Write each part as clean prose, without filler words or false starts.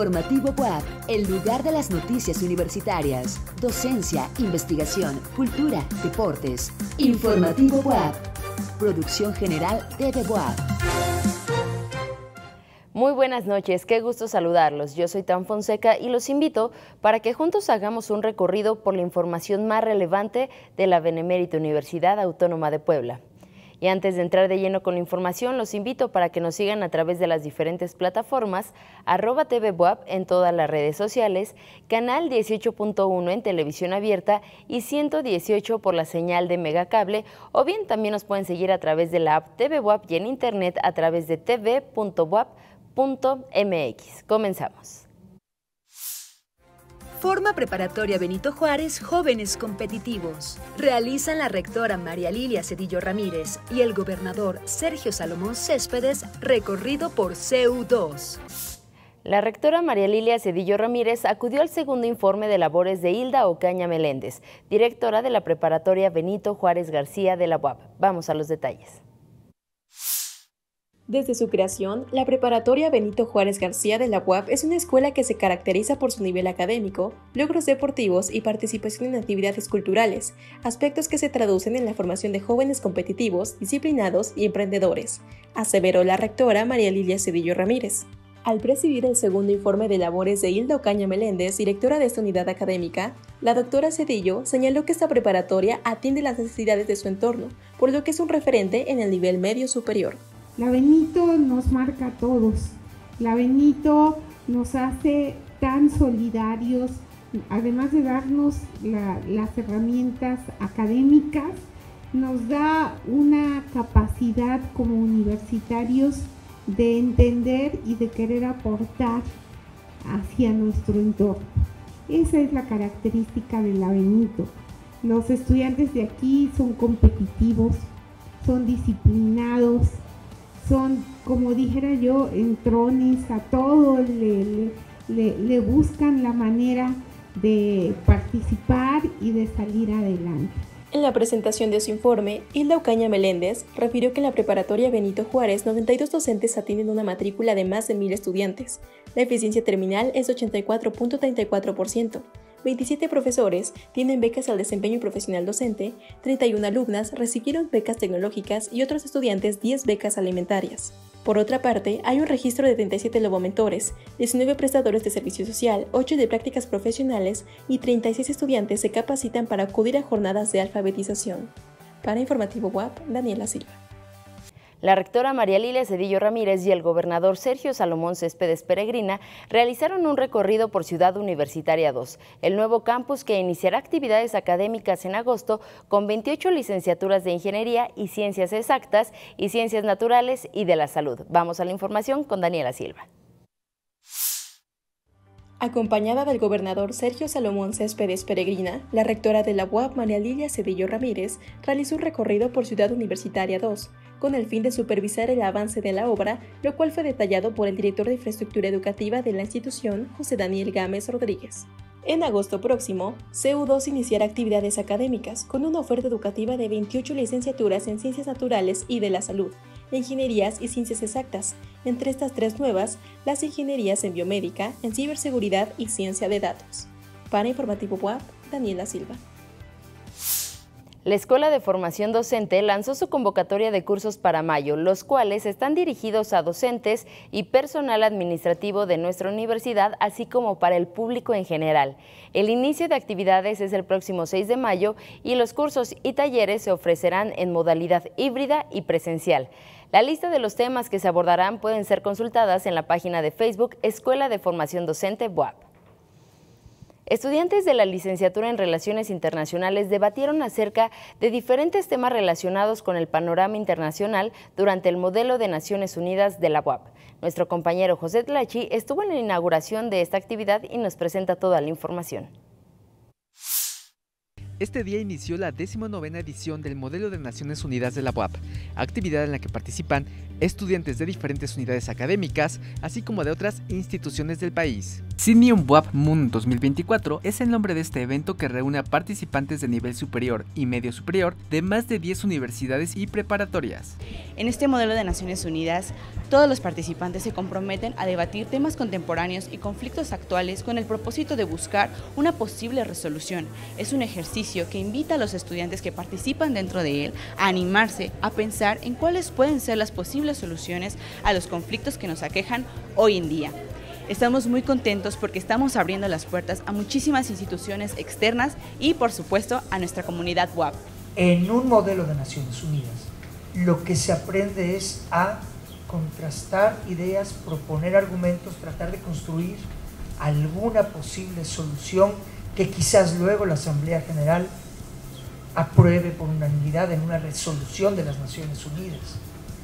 Informativo WAP, el lugar de las noticias universitarias. Docencia, investigación, cultura, deportes. Informativo WAP. Producción general TV WAP. Muy buenas noches, qué gusto saludarlos. Yo soy Tan Fonseca y los invito para que juntos hagamos un recorrido por la información más relevante de la Benemérita Universidad Autónoma de Puebla. Y antes de entrar de lleno con la información, los invito para que nos sigan a través de las diferentes plataformas, @TVBUAP en todas las redes sociales, canal 18.1 en televisión abierta y 118 por la señal de Megacable, o bien también nos pueden seguir a través de la app TVBUAP y en internet a través de tv.buap.mx. Comenzamos. Forma Preparatoria Benito Juárez Jóvenes Competitivos. Realizan la rectora María Lilia Cedillo Ramírez y el gobernador Sergio Salomón Céspedes recorrido por CU2. La rectora María Lilia Cedillo Ramírez acudió al segundo informe de labores de Hilda Ocaña Meléndez, directora de la Preparatoria Benito Juárez García de la UAP. Vamos a los detalles. Desde su creación, la Preparatoria Benito Juárez García de la UAP es una escuela que se caracteriza por su nivel académico, logros deportivos y participación en actividades culturales, aspectos que se traducen en la formación de jóvenes competitivos, disciplinados y emprendedores, aseveró la rectora María Lilia Cedillo Ramírez. Al presidir el segundo informe de labores de Hilda Ocaña Meléndez, directora de esta unidad académica, la doctora Cedillo señaló que esta preparatoria atiende las necesidades de su entorno, por lo que es un referente en el nivel medio superior. La Benito nos marca a todos, la Benito nos hace tan solidarios, además de darnos las herramientas académicas, nos da una capacidad como universitarios de entender y de querer aportar hacia nuestro entorno. Esa es la característica de la Benito. Los estudiantes de aquí son competitivos, son disciplinados, son, como dijera yo, entrones, a todo le buscan la manera de participar y de salir adelante. En la presentación de su informe, Hilda Ocaña Meléndez refirió que en la Preparatoria Benito Juárez 92 docentes atienden una matrícula de más de 1,000 estudiantes. La eficiencia terminal es de 84.34%. 27 profesores tienen becas al desempeño profesional docente, 31 alumnas recibieron becas tecnológicas y otros estudiantes 10 becas alimentarias. Por otra parte, hay un registro de 37 lobomentores, 19 prestadores de servicio social, 8 de prácticas profesionales y 36 estudiantes se capacitan para acudir a jornadas de alfabetización. Para Informativo WAP, Daniela Silva. La rectora María Lilia Cedillo Ramírez y el gobernador Sergio Salomón Céspedes Peregrina realizaron un recorrido por Ciudad Universitaria 2, el nuevo campus que iniciará actividades académicas en agosto con 28 licenciaturas de Ingeniería y Ciencias Exactas y Ciencias Naturales y de la Salud. Vamos a la información con Daniela Silva. Acompañada del gobernador Sergio Salomón Céspedes Peregrina, la rectora de la UAP María Lilia Cedillo Ramírez realizó un recorrido por Ciudad Universitaria 2, con el fin de supervisar el avance de la obra, lo cual fue detallado por el director de Infraestructura Educativa de la institución, José Daniel Gámez Rodríguez. En agosto próximo, CU2 iniciará actividades académicas con una oferta educativa de 28 licenciaturas en Ciencias Naturales y de la Salud, Ingenierías y Ciencias Exactas, entre estas 3 nuevas, las ingenierías en Biomédica, en Ciberseguridad y Ciencia de Datos. Para Informativo WAP, Daniela Silva. La Escuela de Formación Docente lanzó su convocatoria de cursos para mayo, los cuales están dirigidos a docentes y personal administrativo de nuestra universidad, así como para el público en general. El inicio de actividades es el próximo 6 de mayo y los cursos y talleres se ofrecerán en modalidad híbrida y presencial. La lista de los temas que se abordarán pueden ser consultadas en la página de Facebook Escuela de Formación Docente BUAP. Estudiantes de la licenciatura en Relaciones Internacionales debatieron acerca de diferentes temas relacionados con el panorama internacional durante el Modelo de Naciones Unidas de la UAP. Nuestro compañero José Tlachi estuvo en la inauguración de esta actividad y nos presenta toda la información. Este día inició la 19ª edición del Modelo de Naciones Unidas de la UAP, actividad en la que participan estudiantes de diferentes unidades académicas, así como de otras instituciones del país. Sydney WAP Moon 2024 es el nombre de este evento que reúne a participantes de nivel superior y medio superior de más de 10 universidades y preparatorias. En este modelo de Naciones Unidas, todos los participantes se comprometen a debatir temas contemporáneos y conflictos actuales con el propósito de buscar una posible resolución. Es un ejercicio que invita a los estudiantes que participan dentro de él a animarse, a pensar en cuáles pueden ser las posibles soluciones a los conflictos que nos aquejan hoy en día. Estamos muy contentos porque estamos abriendo las puertas a muchísimas instituciones externas y, por supuesto, a nuestra comunidad WAP. En un modelo de Naciones Unidas, lo que se aprende es a contrastar ideas, proponer argumentos, tratar de construir alguna posible solución que quizás luego la Asamblea General apruebe por unanimidad en una resolución de las Naciones Unidas.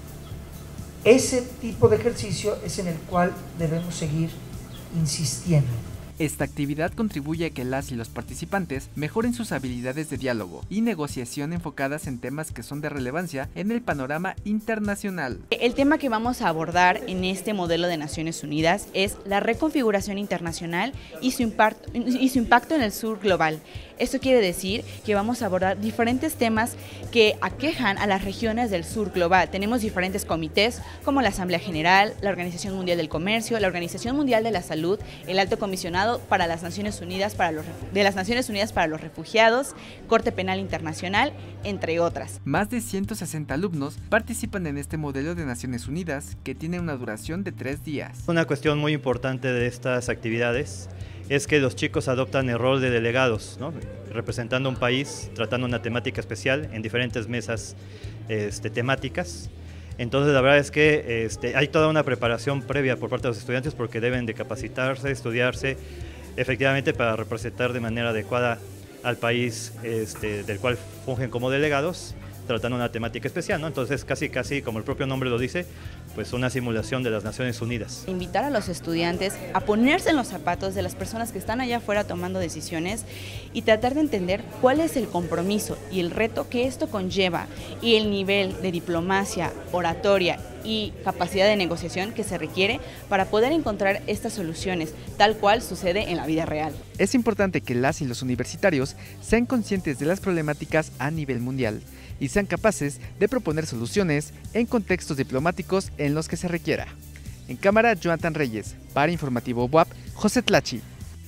Ese tipo de ejercicio es en el cual debemos seguir insistiendo. Esta actividad contribuye a que las y los participantes mejoren sus habilidades de diálogo y negociación enfocadas en temas que son de relevancia en el panorama internacional. El tema que vamos a abordar en este modelo de Naciones Unidas es la reconfiguración internacional y su impacto en el sur global. Esto quiere decir que vamos a abordar diferentes temas que aquejan a las regiones del sur global. Tenemos diferentes comités como la Asamblea General, la Organización Mundial del Comercio, la Organización Mundial de la Salud, el Alto Comisionado para las Naciones Unidas para los Refugiados, Corte Penal Internacional, entre otras. Más de 160 alumnos participan en este modelo de Naciones Unidas que tiene una duración de 3 días. Una cuestión muy importante de estas actividades es que los chicos adoptan el rol de delegados, ¿no? Representando un país, tratando una temática especial en diferentes mesas temáticas. Entonces la verdad es que hay toda una preparación previa por parte de los estudiantes porque deben de capacitarse, estudiarse efectivamente para representar de manera adecuada al país del cual fungen como delegados, tratando una temática especial, ¿no? Entonces casi como el propio nombre lo dice, pues una simulación de las Naciones Unidas. Invitar a los estudiantes a ponerse en los zapatos de las personas que están allá afuera tomando decisiones y tratar de entender cuál es el compromiso y el reto que esto conlleva y el nivel de diplomacia, oratoria y capacidad de negociación que se requiere para poder encontrar estas soluciones, tal cual sucede en la vida real. Es importante que las y los universitarios sean conscientes de las problemáticas a nivel mundial y sean capaces de proponer soluciones en contextos diplomáticos en los que se requiera. En cámara, Jonathan Reyes. Para Informativo WAP, José Tlachi.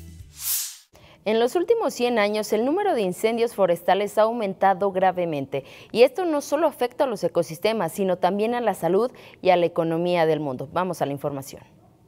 En los últimos 100 años, el número de incendios forestales ha aumentado gravemente y esto no solo afecta a los ecosistemas, sino también a la salud y a la economía del mundo. Vamos a la información.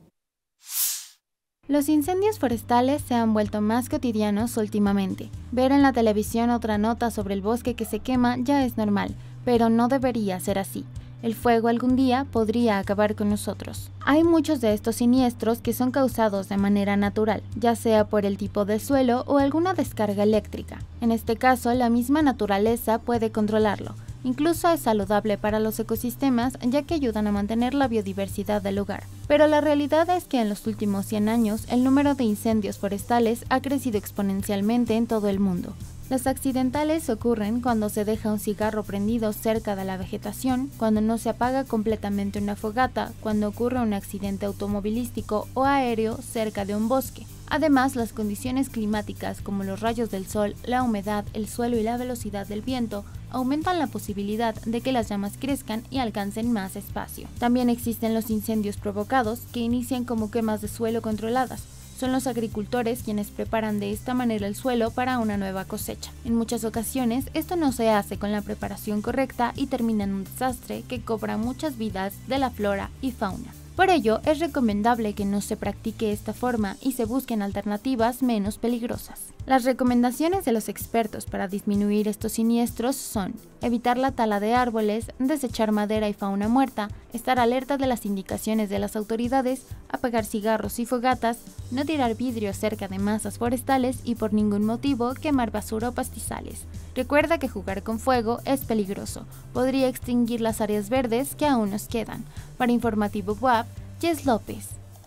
Los incendios forestales se han vuelto más cotidianos últimamente. Ver en la televisión otra nota sobre el bosque que se quema ya es normal, pero no debería ser así. El fuego algún día podría acabar con nosotros. Hay muchos de estos siniestros que son causados de manera natural, ya sea por el tipo de suelo o alguna descarga eléctrica. En este caso, la misma naturaleza puede controlarlo. Incluso es saludable para los ecosistemas ya que ayudan a mantener la biodiversidad del lugar. Pero la realidad es que en los últimos 100 años el número de incendios forestales ha crecido exponencialmente en todo el mundo. Los accidentales ocurren cuando se deja un cigarro prendido cerca de la vegetación, cuando no se apaga completamente una fogata, cuando ocurre un accidente automovilístico o aéreo cerca de un bosque. Además, las condiciones climáticas como los rayos del sol, la humedad, el suelo y la velocidad del viento aumentan la posibilidad de que las llamas crezcan y alcancen más espacio. También existen los incendios provocados, que inician como quemas de suelo controladas. Son los agricultores quienes preparan de esta manera el suelo para una nueva cosecha. En muchas ocasiones, esto no se hace con la preparación correcta y termina en un desastre que cobra muchas vidas de la flora y fauna. Por ello, es recomendable que no se practique esta forma y se busquen alternativas menos peligrosas. Las recomendaciones de los expertos para disminuir estos siniestros son evitar la tala de árboles, desechar madera y fauna muerta, estar alerta de las indicaciones de las autoridades, apagar cigarros y fogatas, no tirar vidrio cerca de masas forestales y por ningún motivo quemar basura o pastizales. Recuerda que jugar con fuego es peligroso, podría extinguir las áreas verdes que aún nos quedan. Para Informativo WAP, Jess López.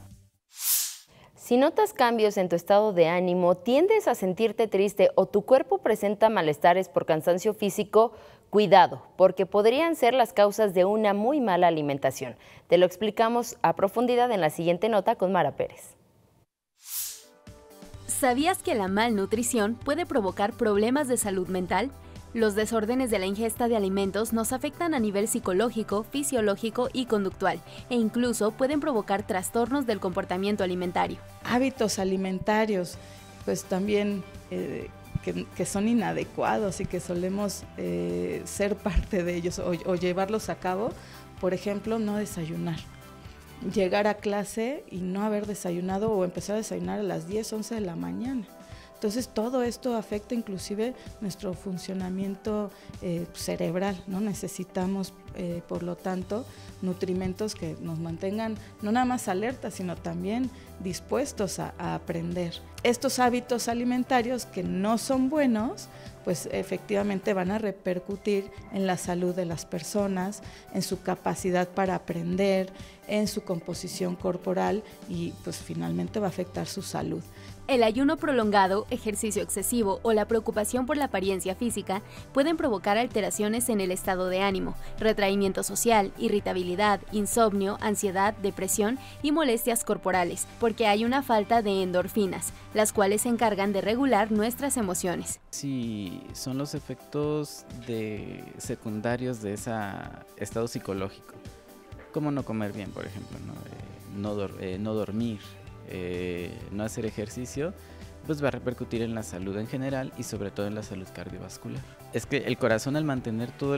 Si notas cambios en tu estado de ánimo, tiendes a sentirte triste o tu cuerpo presenta malestares por cansancio físico, cuidado, porque podrían ser las causas de una muy mala alimentación. Te lo explicamos a profundidad en la siguiente nota con Mara Pérez. ¿Sabías que la malnutrición puede provocar problemas de salud mental? Los desórdenes de la ingesta de alimentos nos afectan a nivel psicológico, fisiológico y conductual, e incluso pueden provocar trastornos del comportamiento alimentario. Hábitos alimentarios, pues también que son inadecuados y que solemos ser parte de ellos o llevarlos a cabo. Por ejemplo, no desayunar. Llegar a clase y no haber desayunado o empezar a desayunar a las 10, 11 de la mañana. Entonces todo esto afecta inclusive nuestro funcionamiento cerebral, ¿no? Necesitamos, por lo tanto, nutrimentos que nos mantengan no nada más alertas, sino también dispuestos a aprender. Estos hábitos alimentarios que no son buenos, pues efectivamente van a repercutir en la salud de las personas, en su capacidad para aprender, en su composición corporal y pues finalmente va a afectar su salud. El ayuno prolongado, ejercicio excesivo o la preocupación por la apariencia física pueden provocar alteraciones en el estado de ánimo, retraimiento social, irritabilidad, insomnio, ansiedad, depresión y molestias corporales, porque hay una falta de endorfinas, las cuales se encargan de regular nuestras emociones. Sí, son los efectos secundarios de ese estado psicológico, como no comer bien, por ejemplo, no dormir. No hacer ejercicio, pues va a repercutir en la salud en general y sobre todo en la salud cardiovascular. Es que el corazón, al mantener toda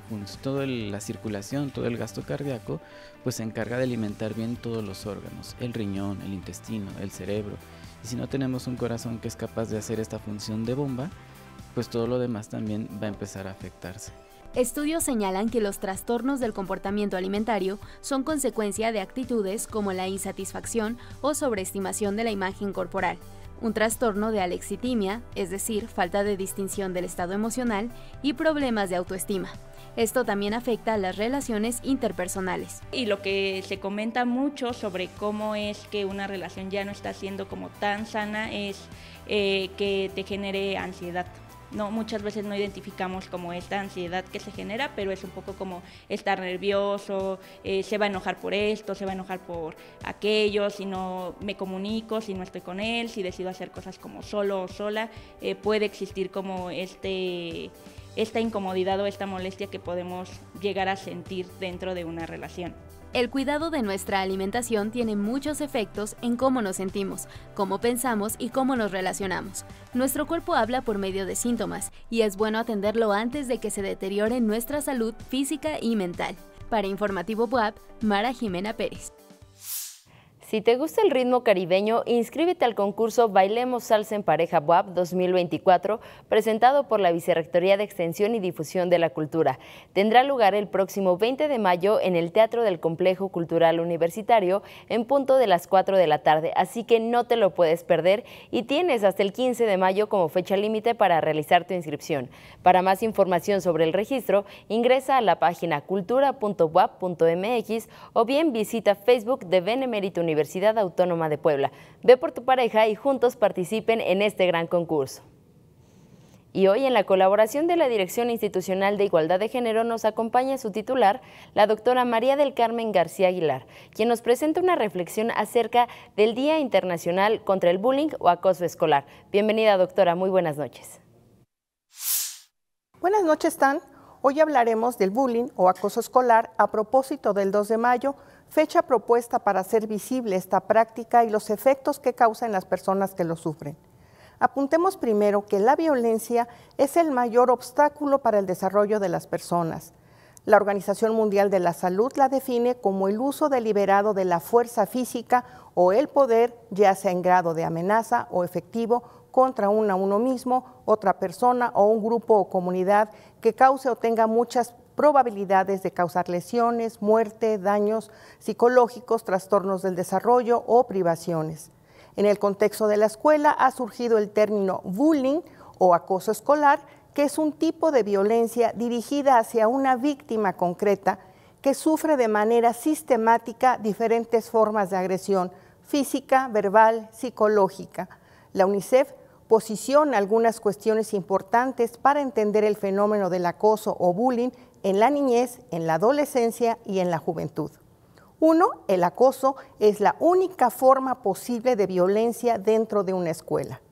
la circulación, todo el gasto cardíaco, pues se encarga de alimentar bien todos los órganos, el riñón, el intestino, el cerebro. Y si no tenemos un corazón que es capaz de hacer esta función de bomba, pues todo lo demás también va a empezar a afectarse. Estudios señalan que los trastornos del comportamiento alimentario son consecuencia de actitudes como la insatisfacción o sobreestimación de la imagen corporal, un trastorno de alexitimia, es decir, falta de distinción del estado emocional, y problemas de autoestima. Esto también afecta a las relaciones interpersonales. Y lo que se comenta mucho sobre cómo es que una relación ya no está siendo como tan sana es que te genere ansiedad. No, muchas veces no identificamos como esta ansiedad que se genera, pero es un poco como estar nervioso, se va a enojar por esto, se va a enojar por aquello, si no me comunico, si no estoy con él, si decido hacer cosas como solo o sola, puede existir como esta incomodidad o esta molestia que podemos llegar a sentir dentro de una relación. El cuidado de nuestra alimentación tiene muchos efectos en cómo nos sentimos, cómo pensamos y cómo nos relacionamos. Nuestro cuerpo habla por medio de síntomas y es bueno atenderlo antes de que se deteriore nuestra salud física y mental. Para Informativo BUAP, Mara Jimena Pérez. Si te gusta el ritmo caribeño, inscríbete al concurso Bailemos Salsa en Pareja BUAP 2024, presentado por la Vicerrectoría de Extensión y Difusión de la Cultura. Tendrá lugar el próximo 20 de mayo en el Teatro del Complejo Cultural Universitario en punto de las 4 de la tarde, así que no te lo puedes perder y tienes hasta el 15 de mayo como fecha límite para realizar tu inscripción. Para más información sobre el registro, ingresa a la página cultura.buap.mx o bien visita Facebook de Benemérito Universidad Autónoma de Puebla. Ve por tu pareja y juntos participen en este gran concurso. Y hoy, en la colaboración de la Dirección Institucional de Igualdad de Género, nos acompaña su titular, la doctora María del Carmen García Aguilar, quien nos presenta una reflexión acerca del Día Internacional contra el Bullying o Acoso Escolar. Bienvenida, doctora, muy buenas noches. Buenas noches, Tan. Hoy hablaremos del bullying o acoso escolar a propósito del 2 de mayo, fecha propuesta para hacer visible esta práctica y los efectos que causa en las personas que lo sufren. Apuntemos primero que la violencia es el mayor obstáculo para el desarrollo de las personas. La Organización Mundial de la Salud la define como el uso deliberado de la fuerza física o el poder, ya sea en grado de amenaza o efectivo, contra uno mismo, otra persona o un grupo o comunidad que cause o tenga muchas probabilidades de causar lesiones, muerte, daños psicológicos, trastornos del desarrollo o privaciones. En el contexto de la escuela ha surgido el término bullying o acoso escolar, que es un tipo de violencia dirigida hacia una víctima concreta que sufre de manera sistemática diferentes formas de agresión física, verbal, psicológica. La UNICEF posiciona algunas cuestiones importantes para entender el fenómeno del acoso o bullying en la niñez, en la adolescencia y en la juventud. 1. El acoso es la única forma posible de violencia dentro de una escuela.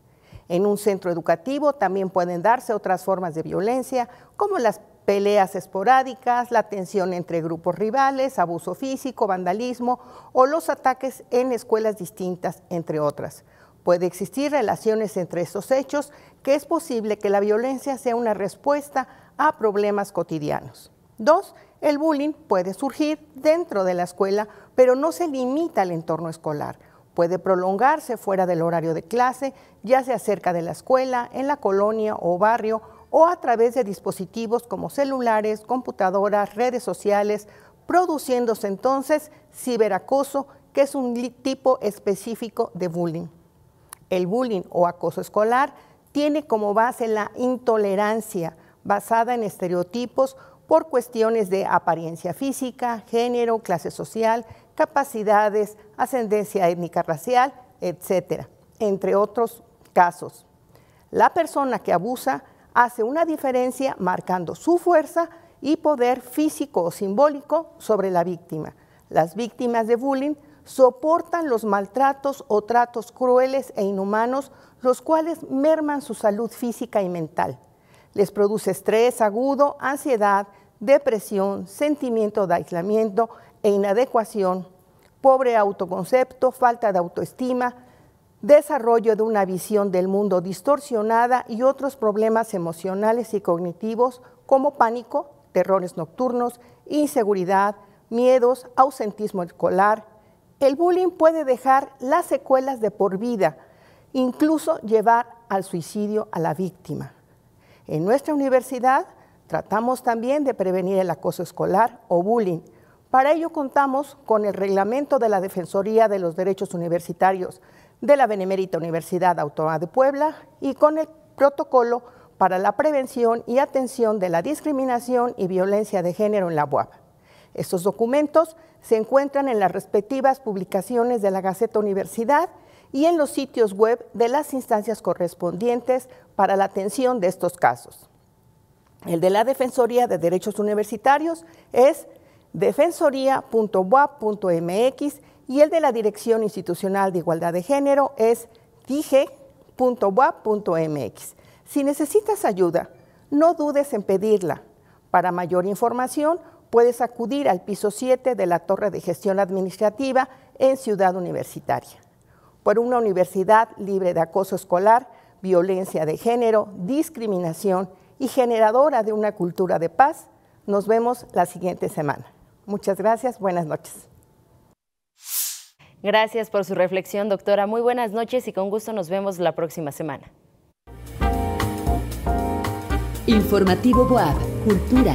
En un centro educativo también pueden darse otras formas de violencia, como las peleas esporádicas, la tensión entre grupos rivales, abuso físico, vandalismo o los ataques en escuelas distintas, entre otras. Puede existir relaciones entre estos hechos, que es posible que la violencia sea una respuesta a problemas cotidianos. 2. El bullying puede surgir dentro de la escuela, pero no se limita al entorno escolar. Puede prolongarse fuera del horario de clase, ya sea cerca de la escuela, en la colonia o barrio, o a través de dispositivos como celulares, computadoras, redes sociales, produciéndose entonces ciberacoso, que es un tipo específico de bullying. El bullying o acoso escolar tiene como base la intolerancia basada en estereotipos por cuestiones de apariencia física, género, clase social, capacidades, ascendencia étnica racial, etcétera, entre otros casos. La persona que abusa hace una diferencia marcando su fuerza y poder físico o simbólico sobre la víctima. Las víctimas de bullying soportan los maltratos o tratos crueles e inhumanos, los cuales merman su salud física y mental. Les produce estrés agudo, ansiedad, depresión, sentimiento de aislamiento e inadecuación, pobre autoconcepto, falta de autoestima, desarrollo de una visión del mundo distorsionada y otros problemas emocionales y cognitivos como pánico, terrores nocturnos, inseguridad, miedos, ausentismo escolar. El bullying puede dejar las secuelas de por vida, incluso llevar al suicidio a la víctima. En nuestra universidad tratamos también de prevenir el acoso escolar o bullying. Para ello contamos con el reglamento de la Defensoría de los Derechos Universitarios de la Benemérita Universidad Autónoma de Puebla y con el protocolo para la prevención y atención de la discriminación y violencia de género en la UAP. Estos documentos se encuentran en las respectivas publicaciones de la Gaceta Universidad y en los sitios web de las instancias correspondientes para la atención de estos casos. El de la Defensoría de Derechos Universitarios es defensoría.uap.mx y el de la Dirección Institucional de Igualdad de Género es dige.uap.mx. Si necesitas ayuda, no dudes en pedirla. Para mayor información, puedes acudir al piso 7 de la Torre de Gestión Administrativa en Ciudad Universitaria. Por una universidad libre de acoso escolar, violencia de género, discriminación y generadora de una cultura de paz, nos vemos la siguiente semana. Muchas gracias, buenas noches. Gracias por su reflexión, doctora. Muy buenas noches y con gusto nos vemos la próxima semana. Informativo BUAP, Cultura.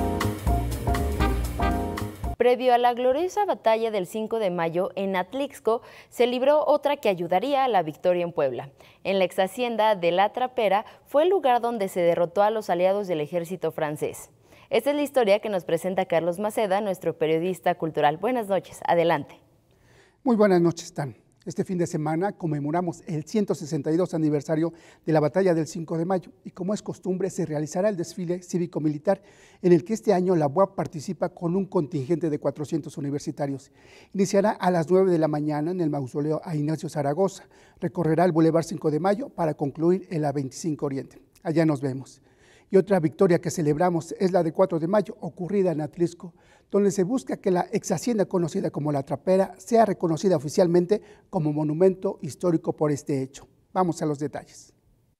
Previo a la gloriosa batalla del 5 de mayo en Atlixco, se libró otra que ayudaría a la victoria en Puebla. En la exhacienda de La Trapera fue el lugar donde se derrotó a los aliados del ejército francés. Esta es la historia que nos presenta Carlos Maceda, nuestro periodista cultural. Buenas noches, adelante. Muy buenas noches, Tan. Este fin de semana conmemoramos el 162 aniversario de la batalla del 5 de mayo y como es costumbre se realizará el desfile cívico-militar en el que este año la UAP participa con un contingente de 400 universitarios. Iniciará a las 9 de la mañana en el mausoleo a Ignacio Zaragoza, recorrerá el Boulevard 5 de Mayo para concluir en la 25 Oriente. Allá nos vemos. Y otra victoria que celebramos es la de 4 de mayo, ocurrida en Atlixco, donde se busca que la ex hacienda conocida como La Trapera sea reconocida oficialmente como monumento histórico por este hecho. Vamos a los detalles.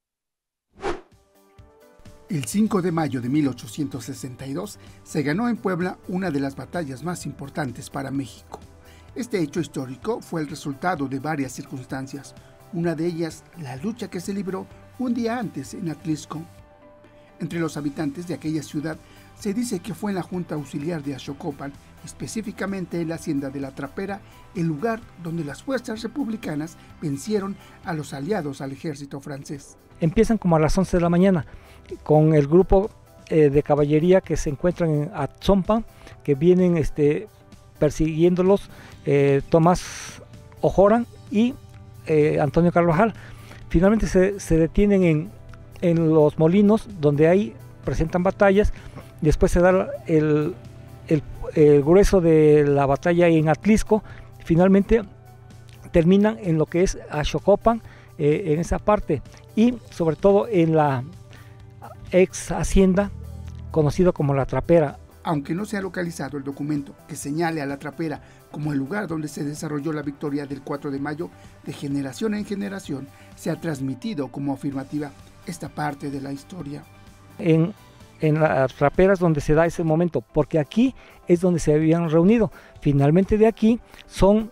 El 5 de mayo de 1862 se ganó en Puebla una de las batallas más importantes para México. Este hecho histórico fue el resultado de varias circunstancias, una de ellas la lucha que se libró un día antes en Atlixco. Entre los habitantes de aquella ciudad se dice que fue en la Junta Auxiliar de Axocopan, específicamente en la hacienda de La Trapera, el lugar donde las fuerzas republicanas vencieron a los aliados al ejército francés. Empiezan como a las 11 de la mañana con el grupo de caballería que se encuentran en Atzompa, que vienen persiguiéndolos Tomás Ojoran y Antonio Carvajal. Finalmente se detienen en los molinos, donde ahí presentan batallas. Después se da el grueso de la batalla en Atlixco. Finalmente terminan en lo que es Axocopan, en esa parte, y sobre todo en la ex hacienda conocido como La Trapera. Aunque no se ha localizado el documento que señale a La Trapera como el lugar donde se desarrolló la victoria del 4 de mayo, de generación en generación se ha transmitido como afirmativa esta parte de la historia. En Las Traperas donde se da ese momento, porque aquí es donde se habían reunido. Finalmente de aquí son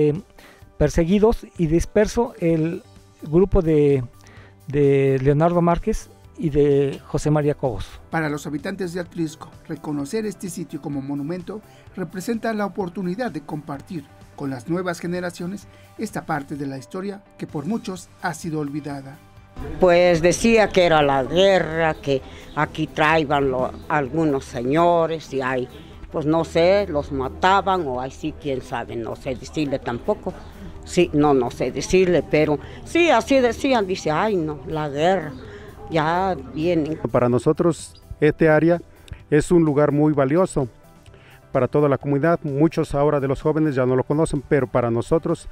perseguidos y disperso el grupo de Leonardo Márquez y de José María Cobos. Para los habitantes de Atlisco, reconocer este sitio como monumento representa la oportunidad de compartir con las nuevas generaciones esta parte de la historia que por muchos ha sido olvidada. Pues decía que era la guerra, que aquí traían algunos señores y ahí, pues no sé, los mataban o ahí sí, quién sabe, no sé decirle tampoco. Sí, no sé decirle, pero sí, así decían, dice, ay no, la guerra. Ya vienen. Para nosotros este área es un lugar muy valioso para toda la comunidad. Muchos ahora de los jóvenes ya no lo conocen, pero para nosotros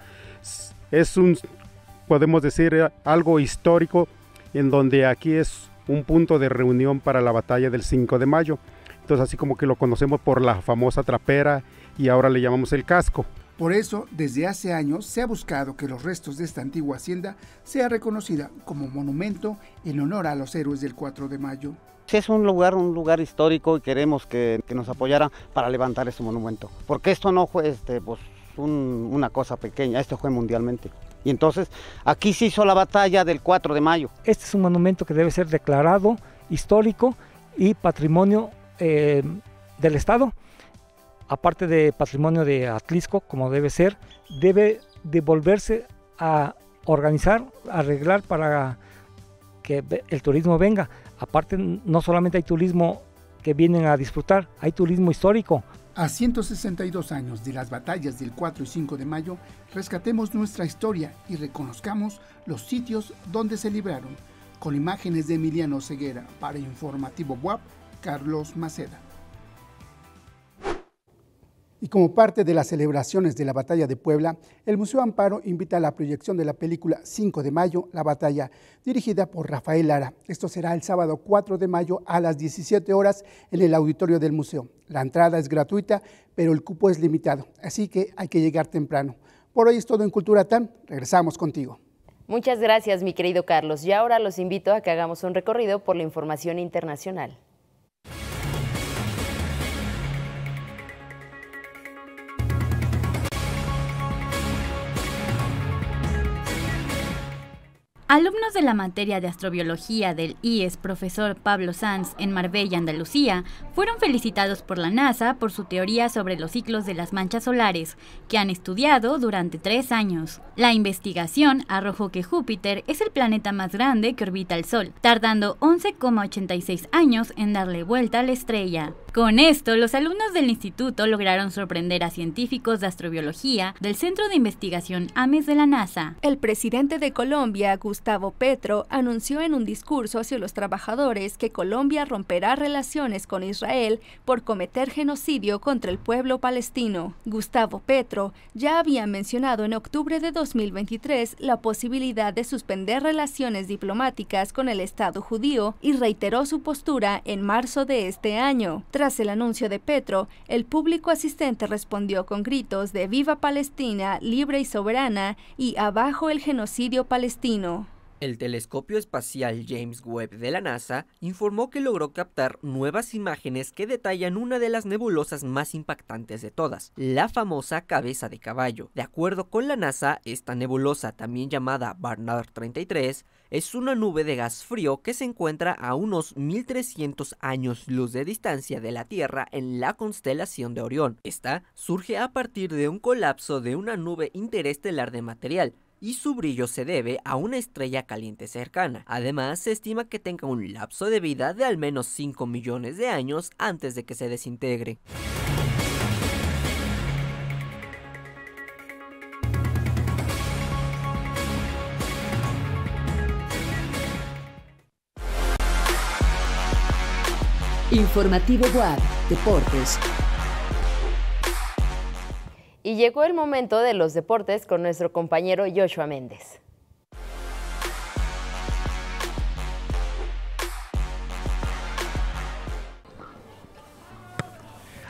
es podemos decir, algo histórico, en donde aquí es un punto de reunión para la batalla del 5 de mayo. Entonces así como que lo conocemos por la famosa Trapera y ahora le llamamos el Casco. Por eso, desde hace años se ha buscado que los restos de esta antigua hacienda sea reconocida como monumento en honor a los héroes del 4 de mayo. Es un lugar histórico y queremos que nos apoyaran para levantar ese monumento, porque esto no fue una cosa pequeña, esto fue mundialmente. Y entonces aquí se hizo la batalla del 4 de mayo. Este es un monumento que debe ser declarado histórico y patrimonio del Estado. Aparte de patrimonio de Atlisco, como debe ser, debe de volverse a organizar, arreglar para que el turismo venga. Aparte, no solamente hay turismo que vienen a disfrutar, hay turismo histórico. A 162 años de las batallas del 4 y 5 de mayo, rescatemos nuestra historia y reconozcamos los sitios donde se libraron. Con imágenes de Emiliano Ceguera, para Informativo WAP, Carlos Maceda. Y como parte de las celebraciones de la Batalla de Puebla, el Museo Amparo invita a la proyección de la película 5 de mayo, La Batalla, dirigida por Rafael Lara. Esto será el sábado 4 de mayo a las 17 horas en el auditorio del museo. La entrada es gratuita, pero el cupo es limitado, así que hay que llegar temprano. Por hoy es todo en Cultura TAM. Regresamos contigo. Muchas gracias, mi querido Carlos. Y ahora los invito a que hagamos un recorrido por la información internacional. Alumnos de la materia de astrobiología del IES Profesor Pablo Sanz en Marbella, Andalucía, fueron felicitados por la NASA por su teoría sobre los ciclos de las manchas solares, que han estudiado durante 3 años. La investigación arrojó que Júpiter es el planeta más grande que orbita el Sol, tardando 11,86 años en darle vuelta a la estrella. Con esto, los alumnos del instituto lograron sorprender a científicos de astrobiología del Centro de Investigación AMES de la NASA. El presidente de Colombia, Gustavo Petro, anunció en un discurso hacia los trabajadores que Colombia romperá relaciones con Israel por cometer genocidio contra el pueblo palestino. Gustavo Petro ya había mencionado en octubre de 2023 la posibilidad de suspender relaciones diplomáticas con el Estado judío y reiteró su postura en marzo de este año. Tras el anuncio de Petro, el público asistente respondió con gritos de «Viva Palestina, libre y soberana» y «Abajo el genocidio palestino». El telescopio espacial James Webb de la NASA informó que logró captar nuevas imágenes que detallan una de las nebulosas más impactantes de todas, la famosa cabeza de caballo. De acuerdo con la NASA, esta nebulosa, también llamada Barnard 33, es una nube de gas frío que se encuentra a unos 1300 años luz de distancia de la Tierra en la constelación de Orión. Esta surge a partir de un colapso de una nube interestelar de material, y su brillo se debe a una estrella caliente cercana. Además, se estima que tenga un lapso de vida de al menos 5 millones de años antes de que se desintegre. Informativo WAP, Deportes. Y llegó el momento de los deportes con nuestro compañero Joshua Méndez.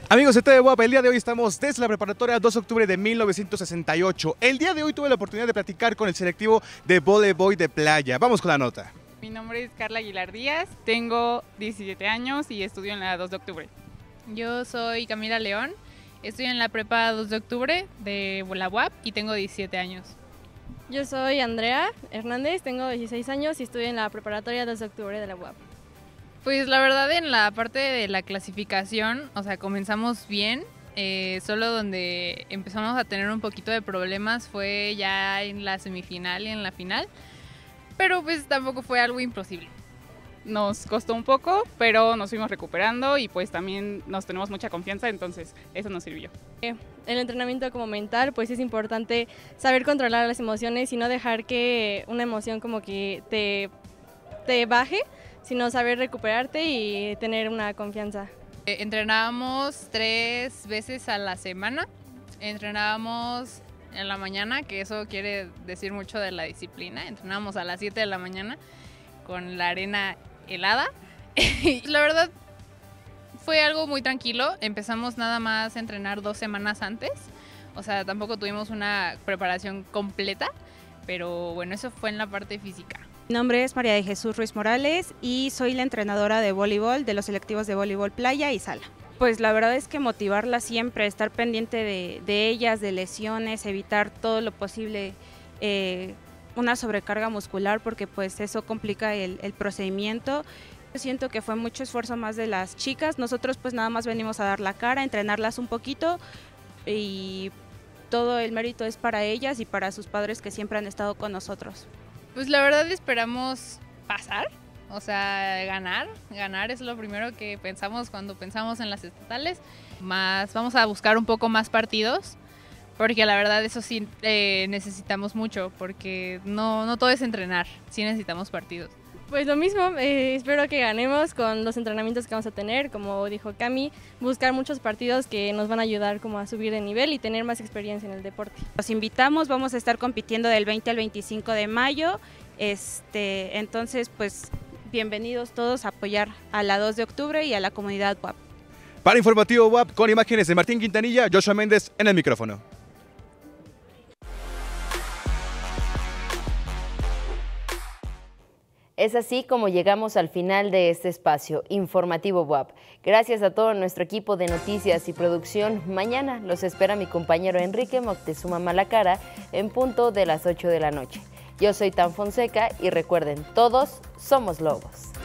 Amigos de TV WAP, el día de hoy estamos desde la preparatoria 2 de octubre de 1968. El día de hoy tuve la oportunidad de platicar con el selectivo de voleibol de playa. Vamos con la nota. Mi nombre es Carla Aguilar Díaz, tengo 17 años y estudio en la 2 de octubre. Yo soy Camila León, estudio en la prepa 2 de octubre de la UAP y tengo 17 años. Yo soy Andrea Hernández, tengo 16 años y estudio en la preparatoria 2 de octubre de la UAP. Pues la verdad en la parte de la clasificación, o sea, comenzamos bien, solo donde empezamos a tener un poquito de problemas fue ya en la semifinal y en la final, pero pues tampoco fue algo imposible. Nos costó un poco, pero nos fuimos recuperando y pues también nos tenemos mucha confianza, entonces eso nos sirvió. El entrenamiento como mental, pues es importante saber controlar las emociones y no dejar que una emoción como que te baje, sino saber recuperarte y tener una confianza. Entrenábamos 3 veces a la semana, entrenábamos en la mañana, que eso quiere decir mucho de la disciplina, entrenábamos a las 7 de la mañana con la arena helada. Y la verdad fue algo muy tranquilo, empezamos nada más a entrenar 2 semanas antes, o sea, tampoco tuvimos una preparación completa, pero bueno, eso fue en la parte física. Mi nombre es María de Jesús Ruiz Morales y soy la entrenadora de voleibol de los selectivos de voleibol playa y sala. Pues la verdad es que motivarlas siempre, estar pendiente de ellas, de lesiones, evitar todo lo posible una sobrecarga muscular porque pues eso complica el procedimiento. Yo siento que fue mucho esfuerzo más de las chicas, nosotros pues nada más venimos a dar la cara, a entrenarlas un poquito y todo el mérito es para ellas y para sus padres que siempre han estado con nosotros. Pues la verdad esperamos pasar, o sea, ganar es lo primero que pensamos cuando pensamos en las estatales. Más vamos a buscar un poco más partidos, porque la verdad eso sí necesitamos mucho, porque no todo es entrenar, sí necesitamos partidos. Pues lo mismo, espero que ganemos con los entrenamientos que vamos a tener, como dijo Cami, buscar muchos partidos que nos van a ayudar como a subir de nivel y tener más experiencia en el deporte. Los invitamos, vamos a estar compitiendo del 20 al 25 de mayo, entonces pues bienvenidos todos a apoyar a la 2 de octubre y a la comunidad WAP. Para Informativo WAP, con imágenes de Martín Quintanilla, Joshua Méndez en el micrófono. Es así como llegamos al final de este espacio informativo WAP. Gracias a todo nuestro equipo de noticias y producción. Mañana los espera mi compañero Enrique Moctezuma Malacara en punto de las 8 de la noche. Yo soy Tan Fonseca y recuerden, todos somos lobos.